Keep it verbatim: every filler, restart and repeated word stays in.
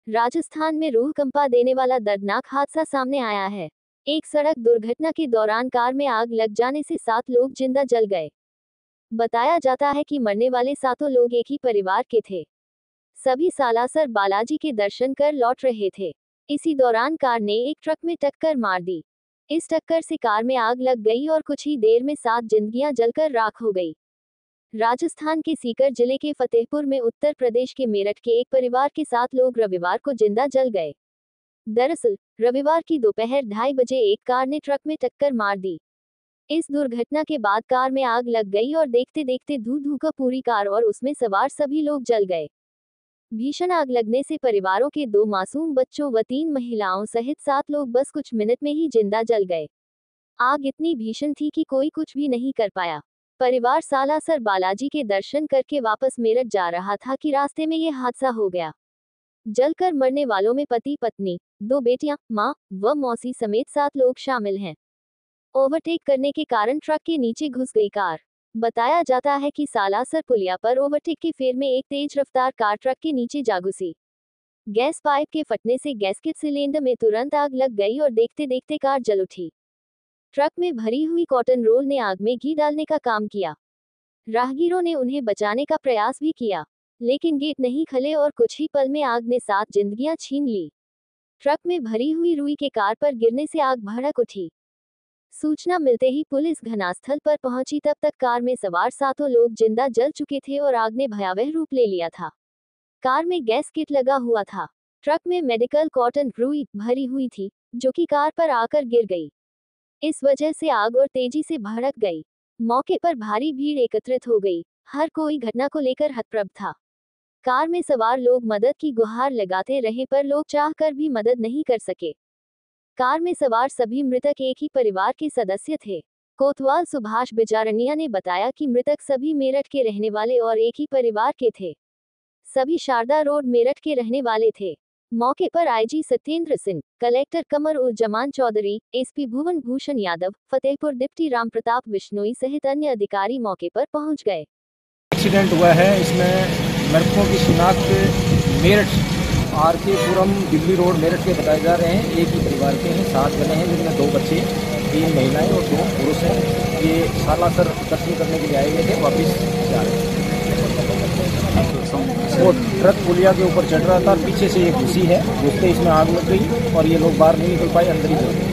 राजस्थान में रूह कंपा देने वाला दर्दनाक हादसा सामने आया है। एक सड़क दुर्घटना के दौरान कार में आग लग जाने से सात लोग जिंदा जल गए। बताया जाता है कि मरने वाले सातों लोग एक ही परिवार के थे। सभी सालासर बालाजी के दर्शन कर लौट रहे थे। इसी दौरान कार ने एक ट्रक में टक्कर मार दी। इस टक्कर से कार में आग लग गई और कुछ ही देर में सात जिंदगियां जलकर राख हो गई। राजस्थान के सीकर जिले के फतेहपुर में उत्तर प्रदेश के मेरठ के एक परिवार के सात लोग रविवार को जिंदा जल गए। दरअसल रविवार की दोपहर ढाई बजे एक कार ने ट्रक में टक्कर मार दी। इस दुर्घटना के बाद कार में आग लग गई और देखते देखते धू धू कर पूरी कार और उसमें सवार सभी लोग जल गए। भीषण आग लगने से परिवारों के दो मासूम बच्चों व तीन महिलाओं सहित सात लोग बस कुछ मिनट में ही जिंदा जल गए। आग इतनी भीषण थी कि कोई कुछ भी नहीं कर पाया। परिवार सालासर बालाजी के दर्शन करके वापस मेरठ जा रहा था कि रास्ते में यह हादसा हो गया। जलकर मरने वालों में पति पत्नी, दो बेटियां, मां व मौसी समेत सात लोग शामिल हैं। ओवरटेक करने के कारण ट्रक के नीचे घुस गई कार। बताया जाता है कि सालासर पुलिया पर ओवरटेक के फेर में एक तेज रफ्तार कार ट्रक के नीचे जा घुसी। गैस पाइप के फटने से गैस्केट सिलेंडर में तुरंत आग लग गई और देखते देखते कार जल उठी। ट्रक में भरी हुई कॉटन रोल ने आग में घी डालने का काम किया। राहगीरों ने उन्हें बचाने का प्रयास भी किया, लेकिन गेट नहीं खुले और कुछ ही पल में आग ने सात जिंदगियां छीन ली। ट्रक में भरी हुई रुई के कार पर गिरने से आग भड़क उठी। सूचना मिलते ही पुलिस घटनास्थल पर पहुंची, तब तक कार में सवार सातों लोग जिंदा जल चुके थे और आग ने भयावह रूप ले लिया था। कार में गैस किट लगा हुआ था। ट्रक में मेडिकल कॉटन रुई भरी हुई थी, जो कि कार पर आकर गिर गई। इस वजह से आग और तेजी से भड़क गई। मौके पर भारी भीड़ एकत्रित हो गई। हर कोई घटना को लेकर हतप्रभ था। कार में सवार लोग मदद की गुहार लगाते रहे, पर लोग चाहकर भी मदद नहीं कर सके। कार में सवार सभी मृतक एक ही परिवार के सदस्य थे। कोतवाल सुभाष बिजारनिया ने बताया कि मृतक सभी मेरठ के रहने वाले और एक ही परिवार के थे। सभी शारदा रोड मेरठ के रहने वाले थे। मौके पर IG Satyendra Singh, collector Qamar ul Zaman Chaudhary, SP Bhuvan Bhushan Yadav, Fatehpur deputy Ram Pratap Bishnoi सहित अन्य अधिकारी मौके पर पहुंच गए। एक्सीडेंट हुआ है, इसमें मृतकों की शिनाख्त मेरठ आर के पुरम दिल्ली रोड मेरठ के बताए जा रहे हैं। एक ही परिवार के हैं, सात जने हैं, जिनमें दो बच्चे, तीन महिलाएं और दो पुरुष हैं। ये सालासर दर्शन करने के लिए आए हुए थे, वापस जा रहे हैं। वो ट्रक पुलिया के ऊपर चढ़ रहा था, पीछे से ये घुसी है, घुसते इसमें आग लग गई और ये लोग बाहर नहीं निकल पाए, अंदर ही चल गए।